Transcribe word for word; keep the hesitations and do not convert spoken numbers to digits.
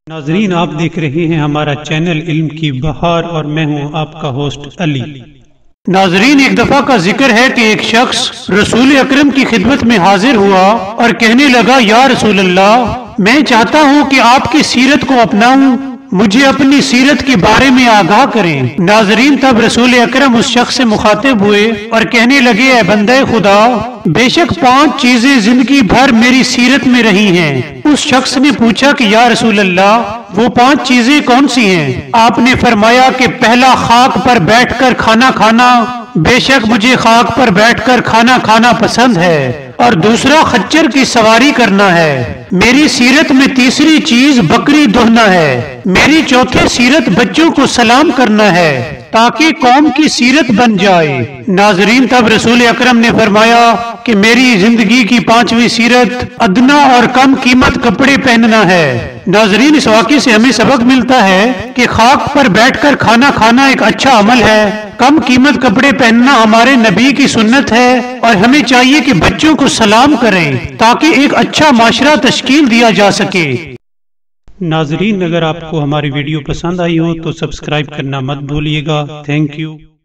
ناظرین، آپ دیکھ رہے ہیں ہمارا چینل علم کی بہار اور میں ہوں آپ کا ہوسٹ علی۔ ناظرین، ایک دفعہ کا ذکر ہے کہ ایک شخص رسول اکرم کی خدمت میں حاضر ہوا اور کہنے لگا، یا رسول اللہ، میں چاہتا ہوں کہ آپ کی سیرت کو اپناؤں، مجھے اپنی سیرت کے بارے میں آگاہ کریں۔ ناظرین، تب رسول اکرم اس شخص سے مخاطب ہوئے اور کہنے لگے، اے بندے خدا، بے شک پانچ چیزیں زندگی بھر میری سیرت میں رہی ہیں۔ اس شخص نے پوچھا کہ یا رسول اللہ، وہ پانچ چیزیں کون سی ہیں؟ آپ نے فرمایا کہ پہلا، خاک پر بیٹھ کر کھانا کھانا، بے شک مجھے خاک پر بیٹھ کر کھانا کھانا پسند ہے۔ اور دوسرا، خچر کی سواری کرنا ہے۔ میری سیرت میں تیسری چیز بکری دہنا ہے۔ میری چوتھی سیرت بچوں کو سلام کرنا ہے تاکہ قوم کی سیرت بن جائے۔ ناظرین، تب رسول اکرم نے فرمایا کہ میری زندگی کی پانچویں سیرت ادنا اور کم قیمت کپڑے پہننا ہے۔ ناظرین، اس واقعے سے ہمیں سبق ملتا ہے کہ خاک پر بیٹھ کر کھانا کھانا ایک اچھا عمل ہے، کم قیمت کپڑے پہننا ہمارے نبی کی سنت ہے، اور ہمیں چاہیے کہ بچوں کو سلام کریں تاکہ ایک اچھا معاشرہ تشکیل دیا جا سکے۔ ناظرین، اگر آپ کو ہماری ویڈیو پسند آئی ہو تو سبسکرائب کرنا مت بھولیے گا۔ Thank you.